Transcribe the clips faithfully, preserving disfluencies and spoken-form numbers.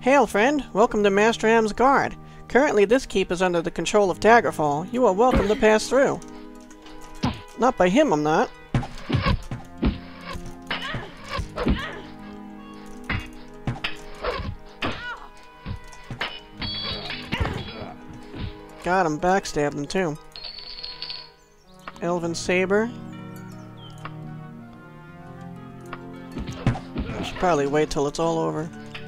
Hail, friend! Welcome to Masterham's Guard. Currently, this keep is under the control of Daggerfall. You are welcome to pass through. Not by him, I'm not. Got him, backstabbed him too. Elven Saber. I should probably wait till it's all over.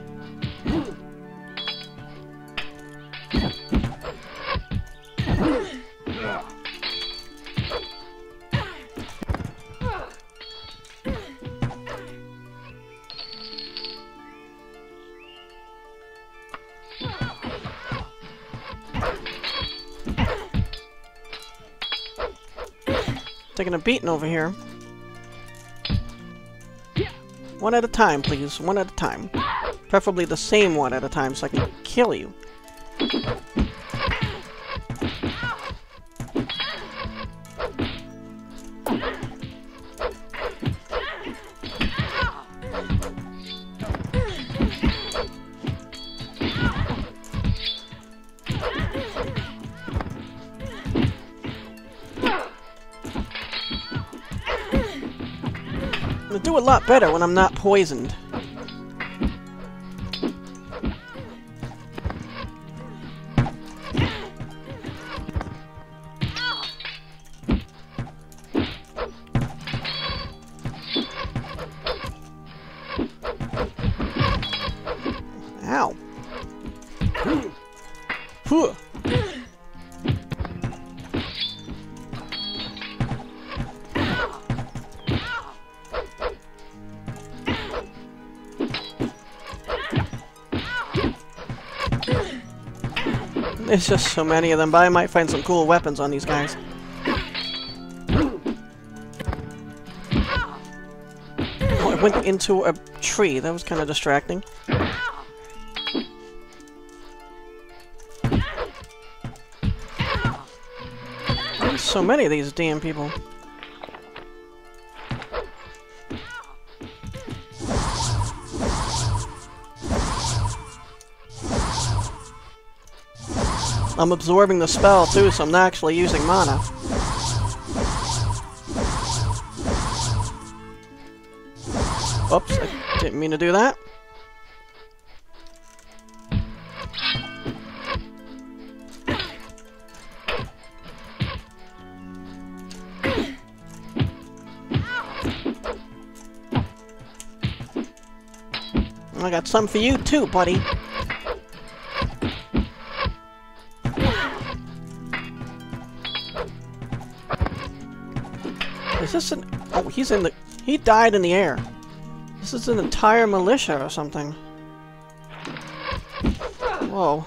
Taking a beating over here. One at a time, please. One at a time. Preferably the same one at a time so I can kill you. I do a lot better when I'm not poisoned. Ow. Huh. There's just so many of them, but I might find some cool weapons on these guys. Oh, I went into a tree. That was kind of distracting. There's so many of these damn people. I'm absorbing the spell too, so I'm not actually using mana. Oops, I didn't mean to do that. I got some for you too, buddy. Is this an... Oh, he's in the... He died in the air. This is an entire militia or something. Whoa.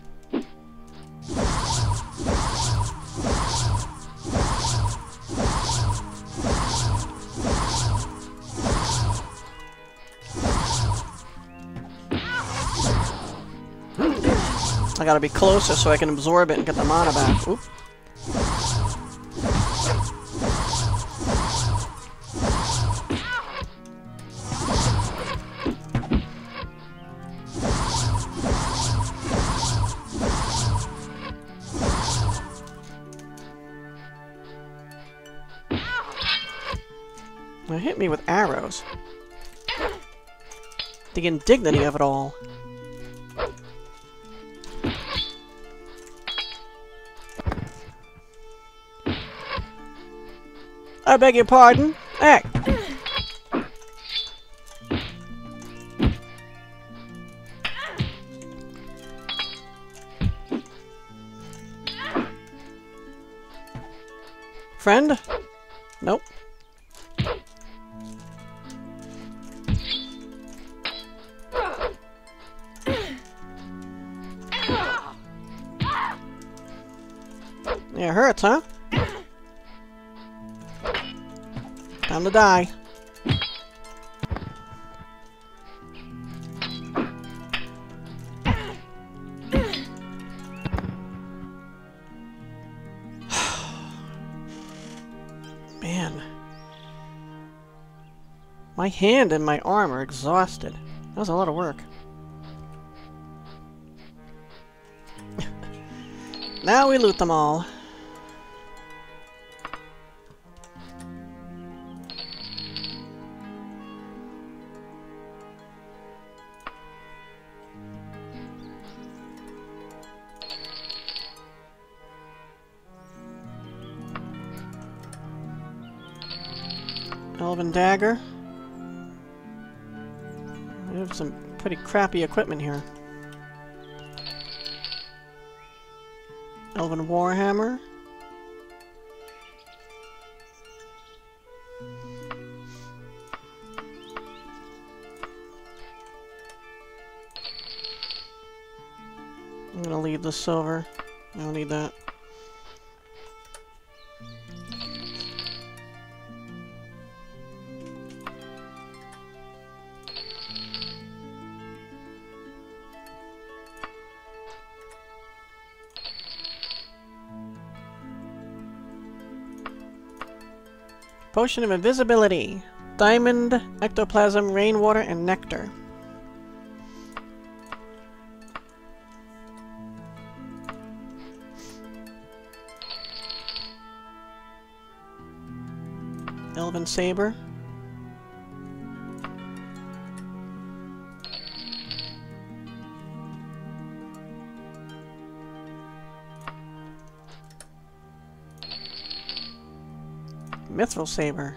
I gotta be closer so I can absorb it and get the mana back. Oop. It hit me with arrows. The indignity of it all. I beg your pardon. Hey! Friend? Nope. Yeah, it hurts, huh? Time to die. Man. My hand and my arm are exhausted. That was a lot of work. Now we loot them all. Elven dagger. We have some pretty crappy equipment here. Elven warhammer. I'm gonna leave the silver. I don't need that. Potion of invisibility. Diamond, ectoplasm, rainwater, and nectar. Elven saber. Mithril saber.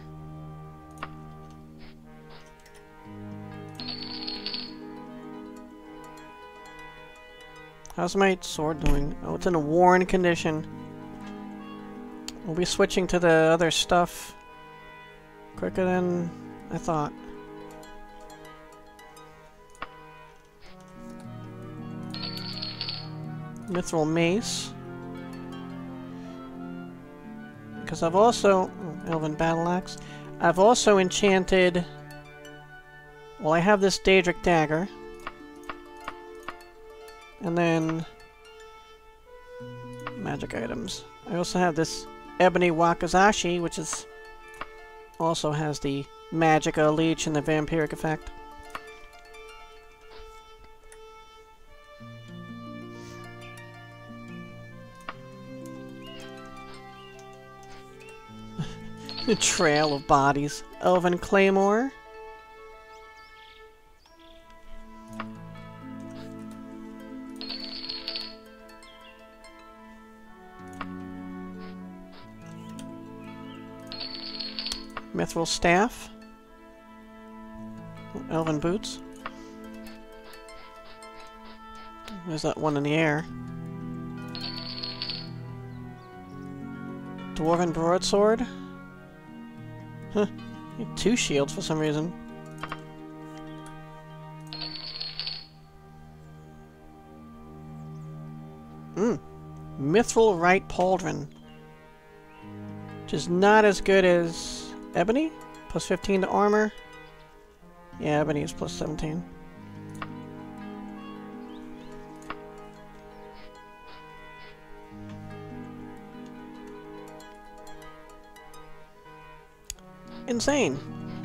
How's my sword doing? Oh, it's in a worn condition. We'll be switching to the other stuff quicker than I thought. Mithril mace. Because I've also... Oh, Elven battle axe. I've also enchanted... Well, I have this Daedric dagger. And then... magic items. I also have this Ebony Wakizashi, which is... also has the Magica Leech and the Vampiric effect. The trail of bodies. Elven Claymore. Mithril Staff. Elven Boots. There's that one in the air. Dwarven Broadsword. Huh. Two shields for some reason. Hmm. Mithril Right Pauldron. Which is not as good as Ebony. Plus fifteen to armor. Yeah, Ebony is plus seventeen. Insane.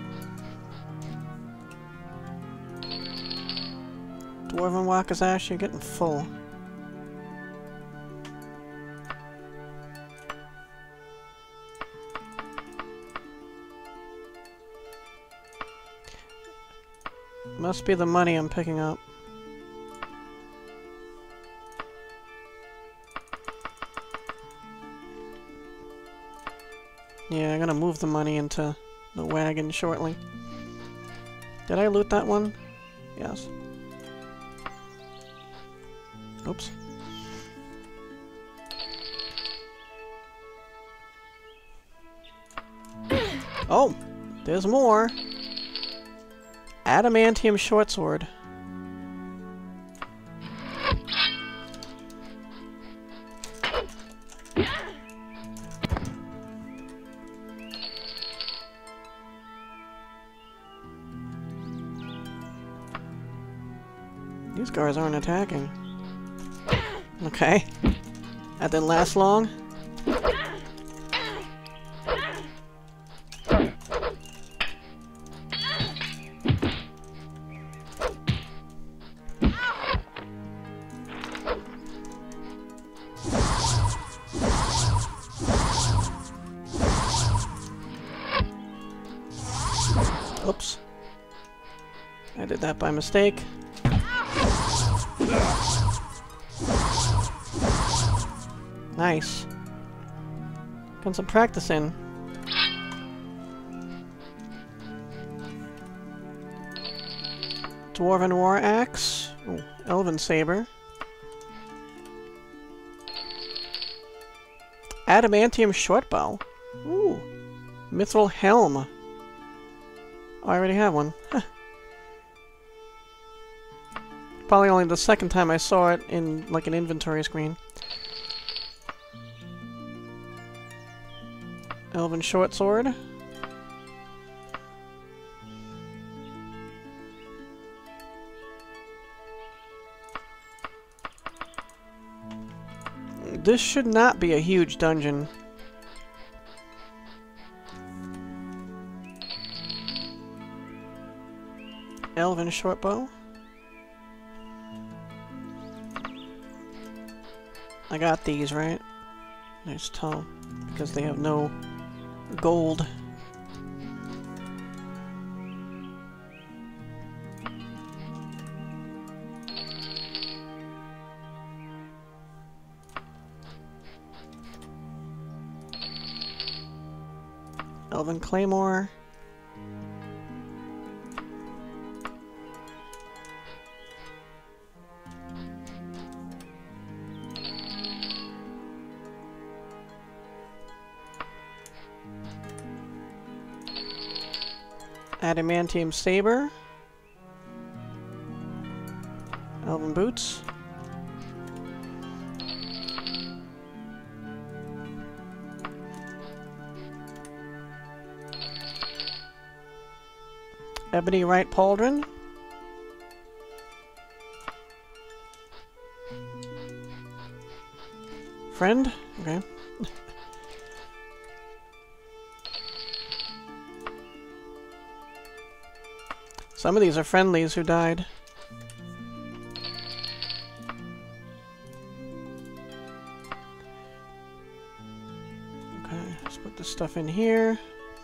Dwarven Wakizashi, you're getting full. Must be the money I'm picking up. Yeah, I'm gonna move the money into the wagon shortly. Did I loot that one? Yes. Oops. Oh! There's more! Adamantium shortsword. These guards aren't attacking. Okay. That didn't last long. Oops. I did that by mistake. Nice. Got some practice in. Dwarven War Axe. Ooh, Elven Saber. Adamantium Shortbow. Ooh. Mithril Helm. Oh, I already have one. Huh. Probably only the second time I saw it in, like, an inventory screen. Elven Short Sword. This should not be a huge dungeon. Elven Shortbow. I got these, right? Nice tell, because they have no gold. Elven Claymore. Adamantium Saber. Elven Boots. Ebony Right Pauldron. Friend? Okay. Some of these are friendlies who died. Okay, let's put this stuff in here.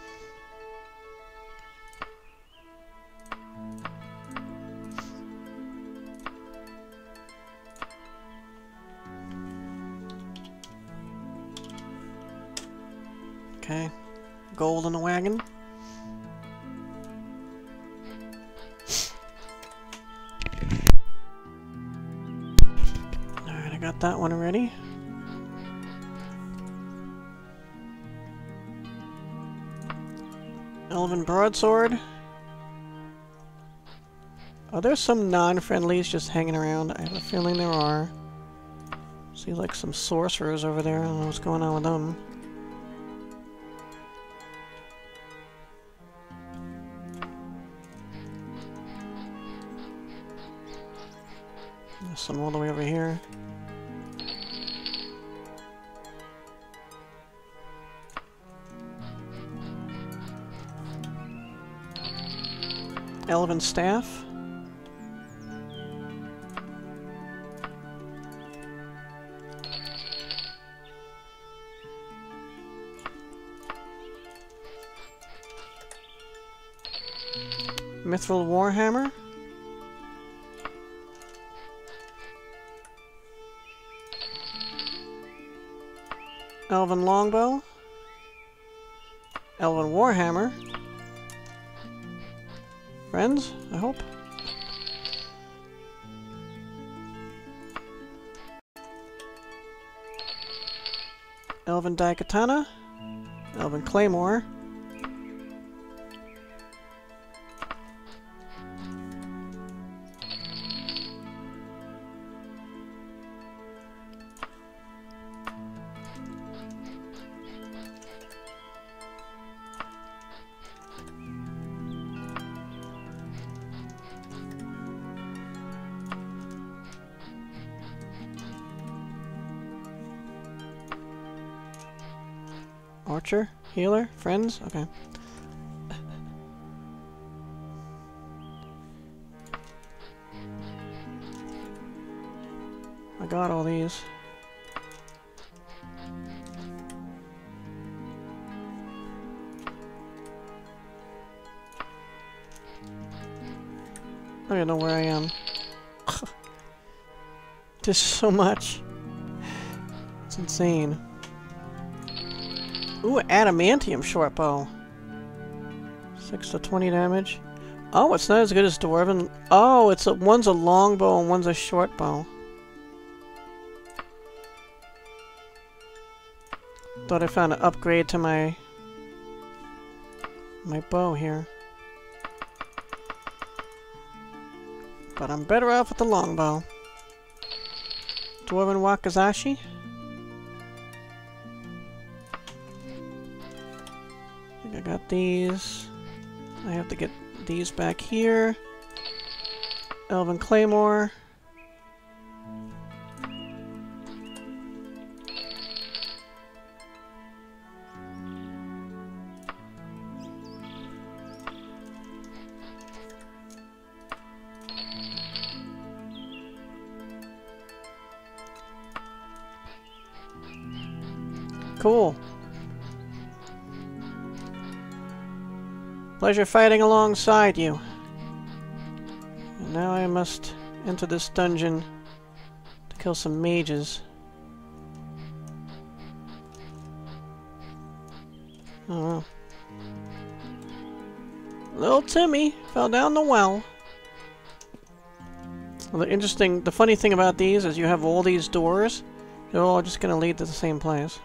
Okay, gold in the wagon. Alright, I got that one already. Elven Broadsword. Are there some non-friendlies just hanging around? I have a feeling there are. See, like, some sorcerers over there. I don't know what's going on with them. There's some all the way over here. Elven Staff. Mithril Warhammer. Elven Longbow. Elven Warhammer. Friends, I hope. Elven Daikatana. Elven Claymore. Archer? Healer? Friends? Okay. I got all these. don't even know where I am. There's so much. It's insane. Ooh, adamantium short bow. six to twenty damage. Oh, it's not as good as Dwarven. Oh, it's a, one's a long bow and one's a short bow. Thought I found an upgrade to my my bow here. But I'm better off with the longbow. Dwarven Wakizashi. I think I got these. I have to get these back here. Elven Claymore. Cool. Pleasure fighting alongside you. And now I must enter this dungeon to kill some mages. Oh well. Little Timmy fell down the well. Well, the interesting, the funny thing about these is you have all these doors. They're all just gonna lead to the same place.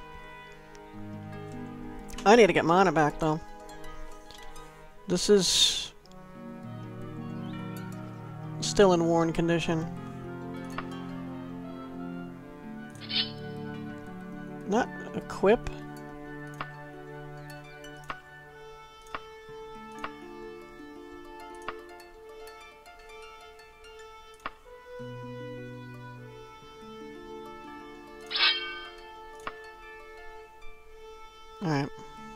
I need to get mana back, though. This is still in worn condition. Not equip. Alright.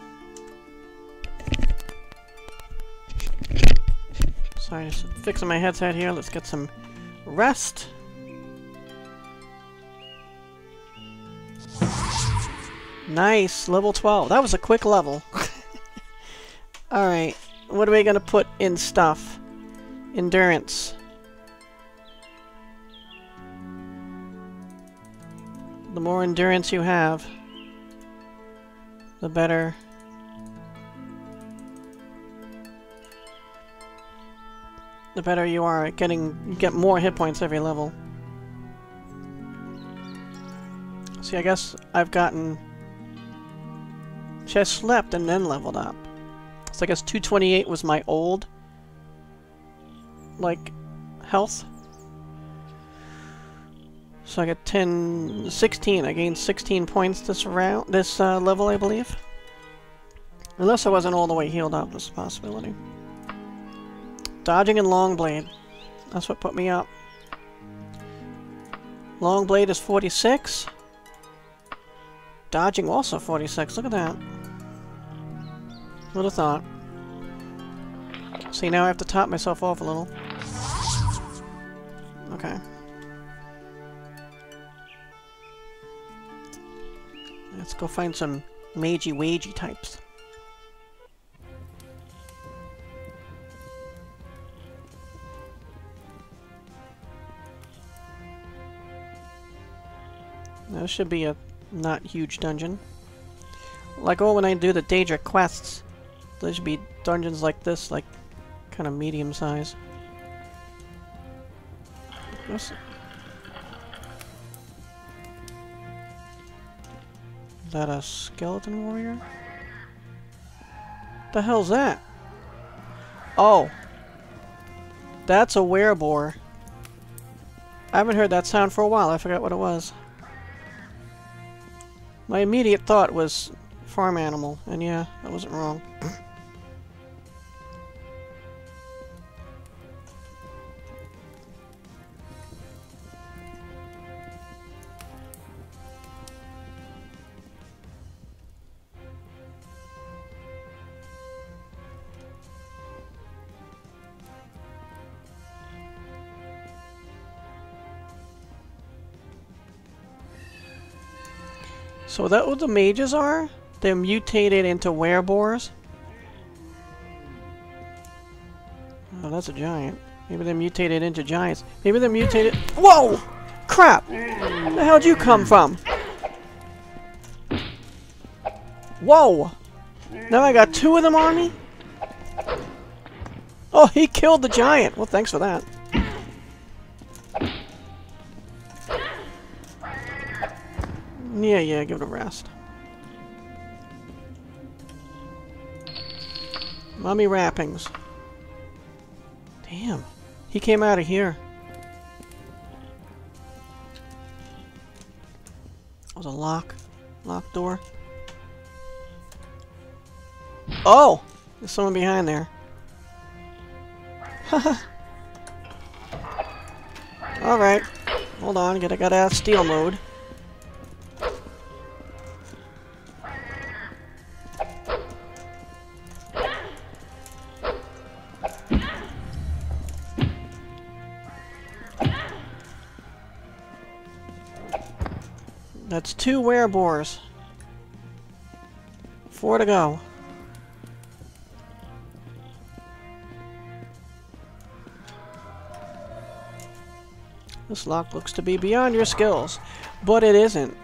Sorry, just fixing my headset here. Let's get some rest. Nice, level twelve. That was a quick level. Alright, what are we gonna put in stuff? Endurance. The more endurance you have, the better. The better you are at getting, you get more hit points every level. See, I guess I've gotten, I slept and then leveled up. So I guess two twenty-eight was my old, like, health. So I got ten, sixteen. I gained sixteen points this round, this uh, level, I believe. Unless I wasn't all the way healed up, that's a possibility. Dodging and long blade. That's what put me up. Long blade is forty-six. Dodging also forty-six. Look at that. Who'd have thought? See, now I have to top myself off a little. Okay. Let's go find some magey-wagey types. This should be a not huge dungeon. Like, oh, when I do the Daedric quests, there should be dungeons like this, like, kind of medium size. Is that a skeleton warrior? The hell's that? Oh. That's a werebore. I haven't heard that sound for a while. I forgot what it was. My immediate thought was farm animal, and yeah, I wasn't wrong. So that what the mages are? They're mutated into werebores? Oh, that's a giant. Maybe they're mutated into giants. Maybe they're mutated... Whoa! Crap! Where the hell'd you come from? Whoa! Now I got two of them on me? Oh, he killed the giant! Well, thanks for that. Yeah, yeah, give it a rest. Mummy wrappings. Damn. He came out of here. That was a lock. Locked door. Oh! There's someone behind there. Haha. Alright. Hold on, gotta get out of steal mode. That's two werebores. Four to go. This lock looks to be beyond your skills, but it isn't.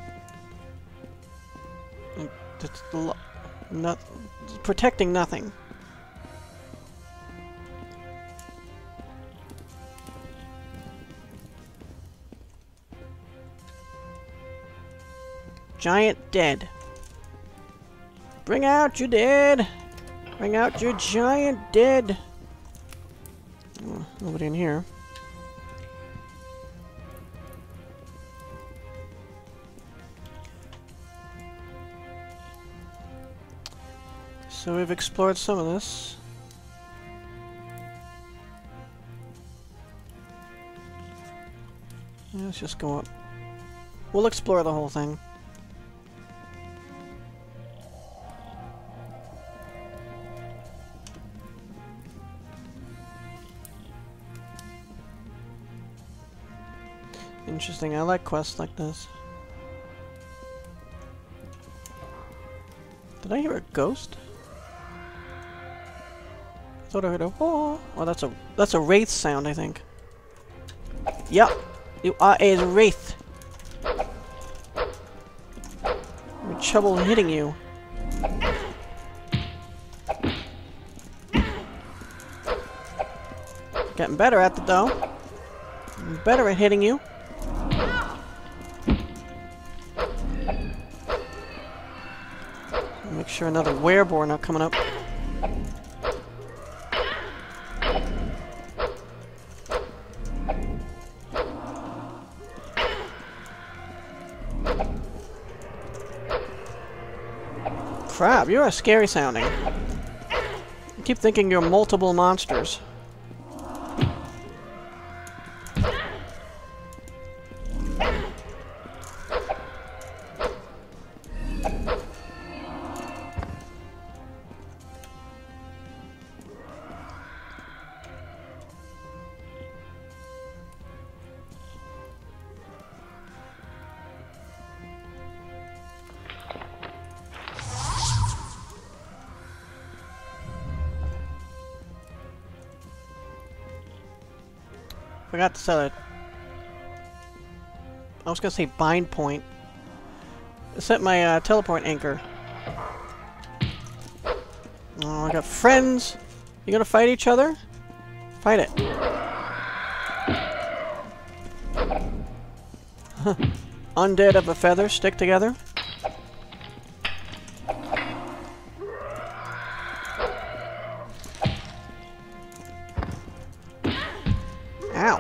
It's not it's protecting nothing. Giant dead. Bring out your dead. Bring out your giant dead. Oh, nobody in here. So we've explored some of this. Let's just go up. We'll explore the whole thing. Interesting, I like quests like this. Did I hear a ghost? I thought I heard a whoa. Oh, that's a that's a wraith sound, I think. Yep, you are a wraith. I'm in trouble hitting you. Getting better at it though. I'm better at hitting you. Make sure another werebore not coming up. Crap, you are scary sounding. I keep thinking you're multiple monsters. Forgot to sell it. I was gonna say bind point. I set my uh, teleport anchor. Oh, I got friends. You gonna fight each other? Fight it. Undead of a feather, stick together. Ow.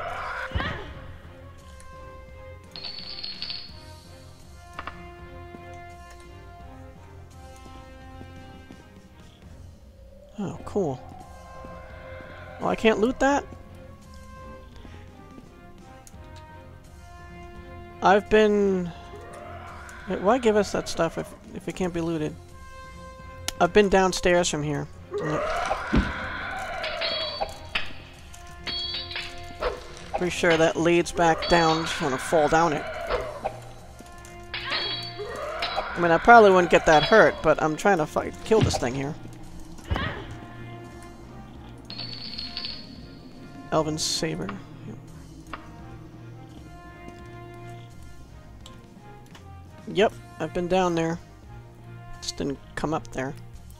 Oh, cool. Oh, I can't loot that? I've been... Why give us that stuff if, if it can't be looted? I've been downstairs from here. Pretty sure that leads back down. Just want to fall down it. I mean, I probably wouldn't get that hurt, but I'm trying to fight, kill this thing here. Elven Saber. Yep, I've been down there. Just didn't come up there.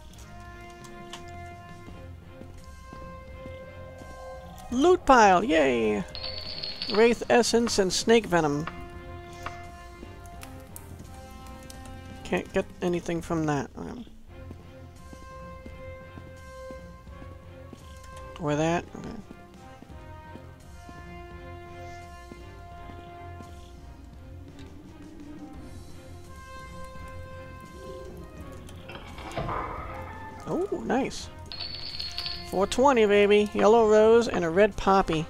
Loot pile! Yay! Wraith Essence and Snake Venom. Can't get anything from that. Um, or that. Okay. Oh, nice. four twenty, baby. Yellow rose and a red poppy.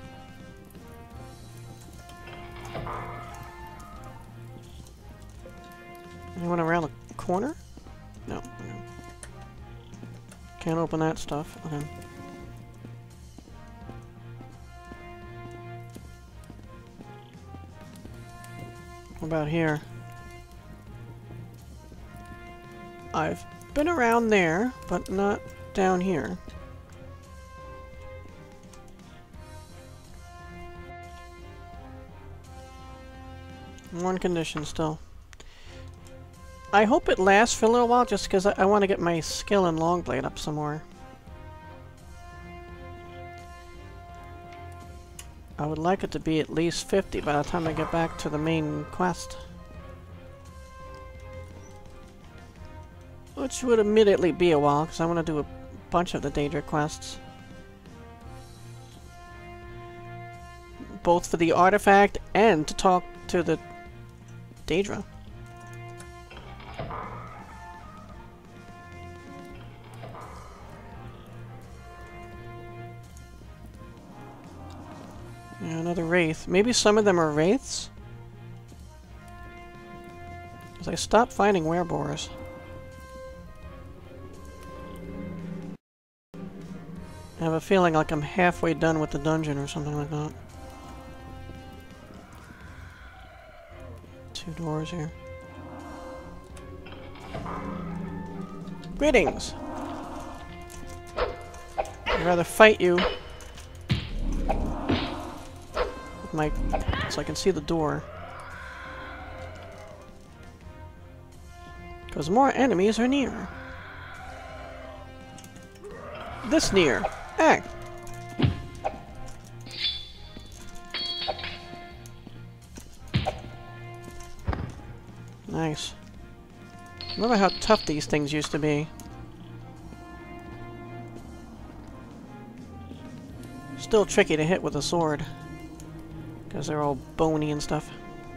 Anyone around the corner? No. Okay. Can't open that stuff. Okay. What about here? I've been around there, but not down here. One condition still. I hope it lasts for a little while, just because I, I want to get my skill in Longblade up some more. I would like it to be at least fifty by the time I get back to the main quest. Which would immediately be a while, because I want to do a bunch of the Daedra quests. Both for the artifact and to talk to the Daedra. Yeah, another wraith. Maybe some of them are wraiths? Because I stopped finding werebores. I have a feeling like I'm halfway done with the dungeon or something like that. Two doors here. Greetings! I'd rather fight you with my... so I can see the door. Because more enemies are near. This near. Hey! Nice. Remember how tough these things used to be. Still tricky to hit with a sword. Because they're all bony and stuff.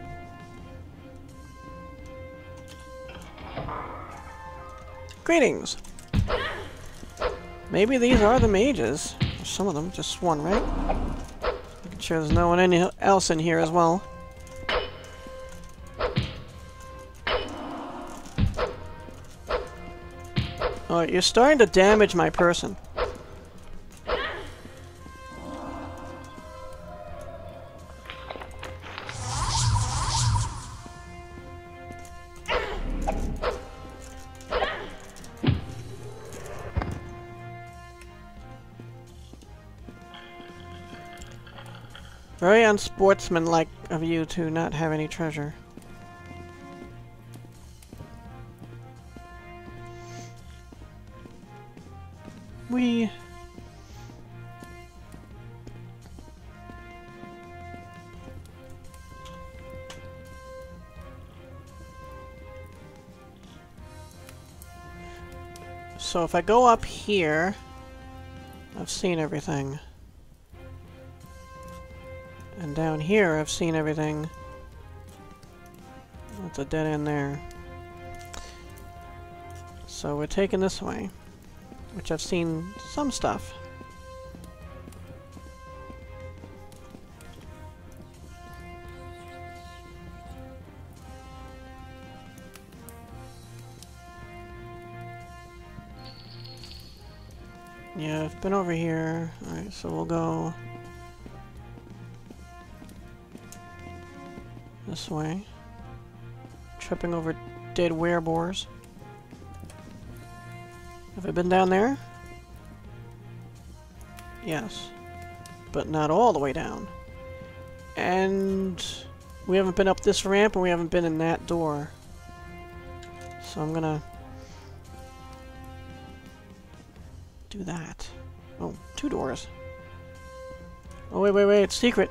Greetings! Maybe these are the mages. Or some of them, just one, right? Making sure there's no one any else in here as well. Oh, you're starting to damage my person. Very unsportsmanlike of you to not have any treasure. We... So if I go up here, I've seen everything. And down here, I've seen everything. That's a dead end there. So we're taking this way, which I've seen some stuff. Yeah, I've been over here. Alright, so we'll go this way. Tripping over dead werebores. Have I been down there? Yes. but not all the way down. And we haven't been up this ramp, and we haven't been in that door. So I'm gonna do that. Oh, two doors. Oh, wait, wait, wait, it's secret.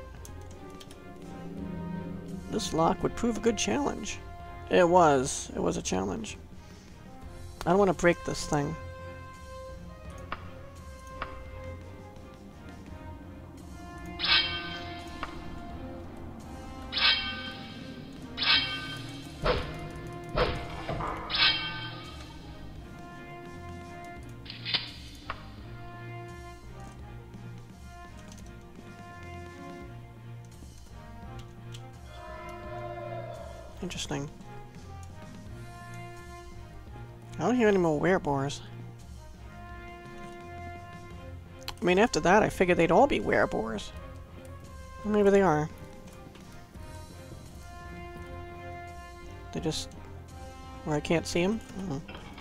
This lock would prove a good challenge. It was. It was a challenge. I don't want to break this thing. Interesting. I don't hear any more werebores. I mean, after that, I figured they'd all be werebores. Well, maybe they are. They just... where I can't see them? Oh.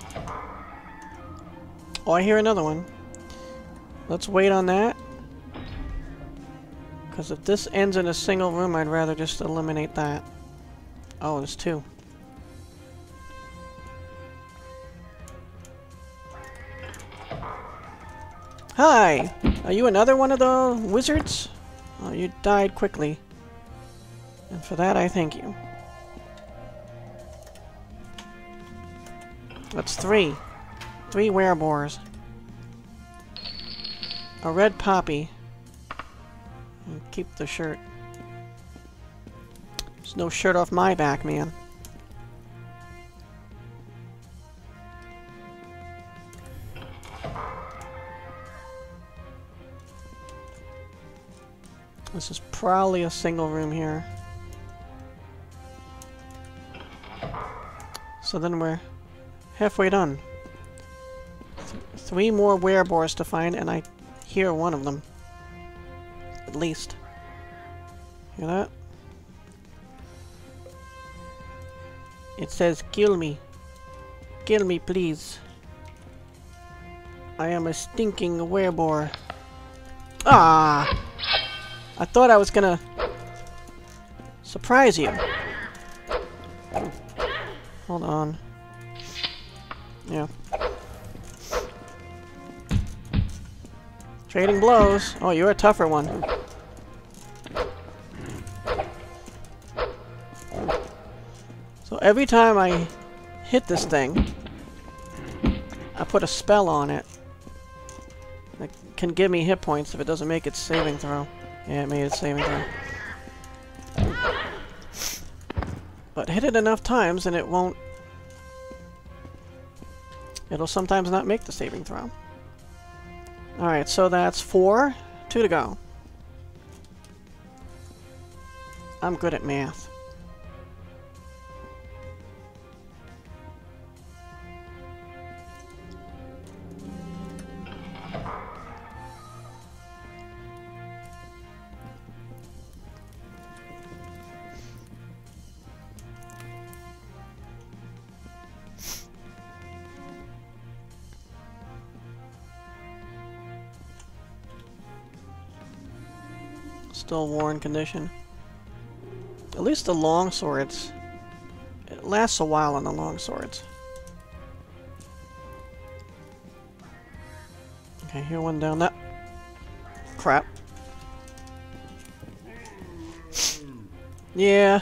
Oh, I hear another one. Let's wait on that. Because if this ends in a single room, I'd rather just eliminate that. Oh, there's two. Hi! Are you another one of the wizards? Oh, you died quickly. And for that, I thank you. That's three. Three werebores. A red poppy. And keep the shirt. There's no shirt off my back, man. This is probably a single room here. So then we're halfway done. Th three more werebores to find, and I hear one of them. At least. Hear that? It says, kill me. Kill me, please. I am a stinking werebore. Ah! I thought I was gonna surprise you. Hold on. Yeah. Trading blows. Oh, you're a tougher one. So every time I hit this thing, I put a spell on it that can give me hit points if it doesn't make its saving throw. Yeah, it made its saving throw. But hit it enough times and it won't... It'll sometimes not make the saving throw. Alright, so that's four. Two to go. I'm good at math. Still worn condition. At least the long swords. It lasts a while on the long swords. Okay, here one down that. Crap. Yeah.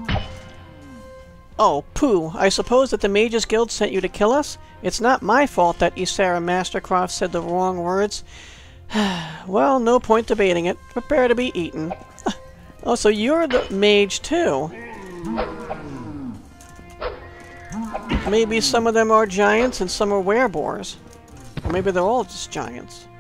Oh, poo. I suppose that the Mages Guild sent you to kill us? It's not my fault that Ysera Mastercroft said the wrong words. Well, no point debating it. Prepare to be eaten. Oh, so you're the mage too. Maybe some of them are giants and some are werebores. Or maybe they're all just giants.